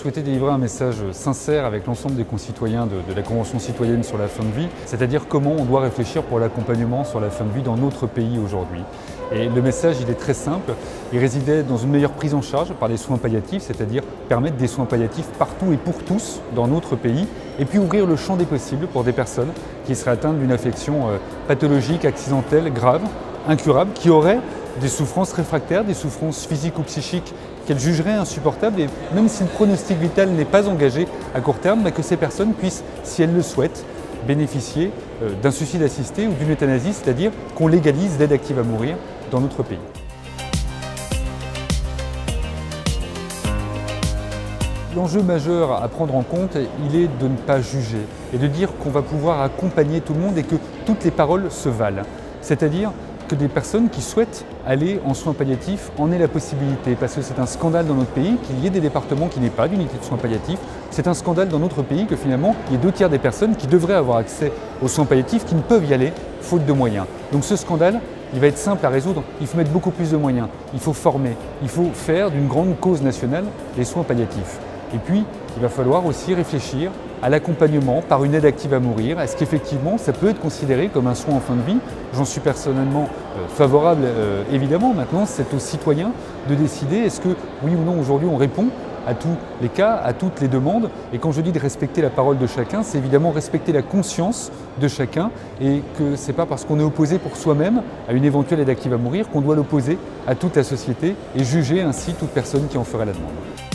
souhaité délivrer un message sincère avec l'ensemble des concitoyens de la Convention citoyenne sur la fin de vie, c'est-à-dire comment on doit réfléchir pour l'accompagnement sur la fin de vie dans notre pays aujourd'hui. Et le message, il est très simple, il résidait dans une meilleure prise en charge par les soins palliatifs, c'est-à-dire permettre des soins palliatifs partout et pour tous dans notre pays, et puis ouvrir le champ des possibles pour des personnes qui seraient atteintes d'une affection pathologique, accidentelle, grave, incurable, qui auraient des souffrances réfractaires, des souffrances physiques ou psychiques qu'elles jugeraient insupportables, et même si le pronostic vital n'est pas engagé à court terme, que ces personnes puissent, si elles le souhaitent, bénéficier d'un suicide assisté ou d'une euthanasie, c'est-à-dire qu'on légalise l'aide active à mourir dans notre pays. L'enjeu majeur à prendre en compte, il est de ne pas juger et de dire qu'on va pouvoir accompagner tout le monde et que toutes les paroles se valent. C'est-à-dire que des personnes qui souhaitent aller en soins palliatifs en aient la possibilité, parce que c'est un scandale dans notre pays qu'il y ait des départements qui n'aient pas d'unité de soins palliatifs. C'est un scandale dans notre pays que finalement il y ait 2/3 des personnes qui devraient avoir accès aux soins palliatifs qui ne peuvent y aller faute de moyens. Donc ce scandale, il va être simple à résoudre, il faut mettre beaucoup plus de moyens, il faut former, il faut faire d'une grande cause nationale les soins palliatifs. Et puis, il va falloir aussi réfléchir à l'accompagnement par une aide active à mourir. Est-ce qu'effectivement, ça peut être considéré comme un soin en fin de vie? J'en suis personnellement favorable, évidemment. Maintenant, c'est aux citoyens de décider est-ce que, oui ou non, aujourd'hui, on répond à tous les cas, à toutes les demandes. Et quand je dis de respecter la parole de chacun, c'est évidemment respecter la conscience de chacun et que ce n'est pas parce qu'on est opposé pour soi-même à une éventuelle aide active à mourir qu'on doit l'opposer à toute la société et juger ainsi toute personne qui en ferait la demande.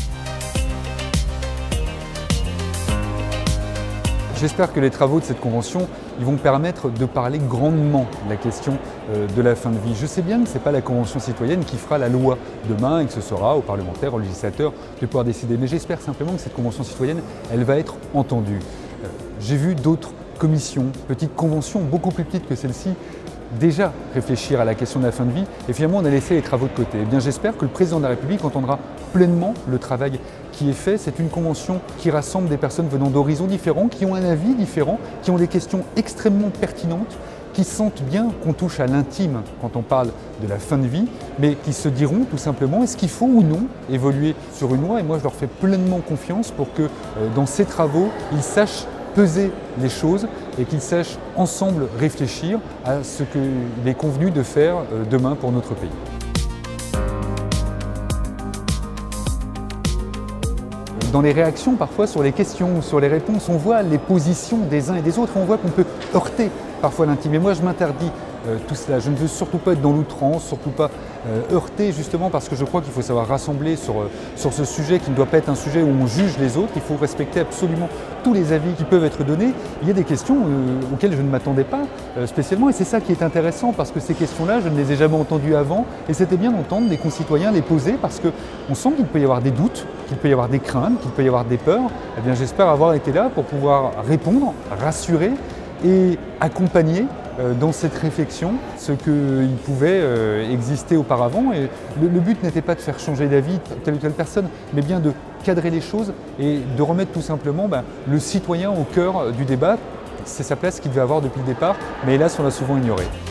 J'espère que les travaux de cette convention vont permettre de parler grandement de la question de la fin de vie. Je sais bien que ce n'est pas la Convention citoyenne qui fera la loi demain et que ce sera aux parlementaires, aux législateurs de pouvoir décider. Mais j'espère simplement que cette Convention citoyenne, elle va être entendue. J'ai vu d'autres commissions, petites conventions beaucoup plus petites que celle-ci, déjà réfléchir à la question de la fin de vie et finalement on a laissé les travaux de côté. Eh bien j'espère que le président de la République entendra pleinement le travail qui est fait. C'est une convention qui rassemble des personnes venant d'horizons différents, qui ont un avis différent, qui ont des questions extrêmement pertinentes, qui sentent bien qu'on touche à l'intime quand on parle de la fin de vie, mais qui se diront tout simplement est-ce qu'il faut ou non évoluer sur une loi. Et moi je leur fais pleinement confiance pour que dans ces travaux ils sachent peser les choses et qu'ils sachent ensemble réfléchir à ce qu'il est convenu de faire demain pour notre pays. Dans les réactions parfois sur les questions ou sur les réponses, on voit les positions des uns et des autres, on voit qu'on peut heurter parfois l'intime. Et moi je m'interdis tout cela, je ne veux surtout pas être dans l'outrance, surtout pas heurter justement parce que je crois qu'il faut savoir rassembler sur ce sujet qui ne doit pas être un sujet où on juge les autres, il faut respecter absolument tous les avis qui peuvent être donnés. Il y a des questions auxquelles je ne m'attendais pas spécialement et c'est ça qui est intéressant parce que ces questions-là, je ne les ai jamais entendues avant et c'était bien d'entendre des concitoyens les poser parce qu'on sent qu'il peut y avoir des doutes, qu'il peut y avoir des craintes, qu'il peut y avoir des peurs. Eh bien, j'espère avoir été là pour pouvoir répondre, rassurer et accompagner dans cette réflexion ce qu'il pouvait exister auparavant. Et le but n'était pas de faire changer d'avis telle ou telle personne, mais bien de cadrer les choses et de remettre tout simplement le citoyen au cœur du débat. C'est sa place qu'il devait avoir depuis le départ, mais hélas on l'a souvent ignoré.